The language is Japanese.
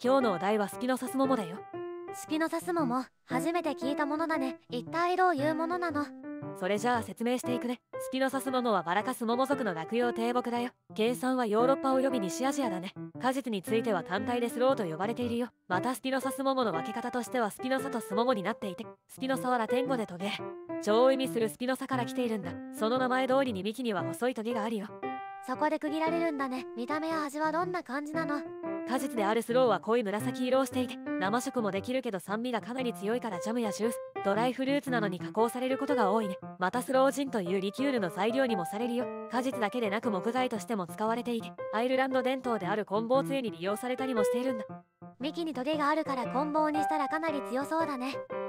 今日のお題はスピノサスモモだよ。 スピノサスモモ、初めて聞いたものだね。一体どういうものなの？ それじゃあ説明していくね。スピノサスモモはバラカスモモ属の落葉低木だよ。原産はヨーロッパおよび西アジアだね。果実については単体でスローと呼ばれているよ。またスピノサスモモの分け方としてはスピノサとスモモになっていて、スピノサはラテン語でトゲ、蝶を意味するスピノサから来ているんだ。その名前通りに幹には細いトゲがあるよ。 そこで区切られるんだね。見た目や味はどんな感じなの？ 果実であるスローは濃い紫色をしていて、生食もできるけど酸味がかなり強いからジャムやジュース、ドライフルーツなどに加工されることが多いね。またスロージンというリキュールの材料にもされるよ。果実だけでなく木材としても使われていて、アイルランド伝統である棍棒つゆに利用されたりもしているんだ。 幹にトゲがあるから棍棒にしたらかなり強そうだね。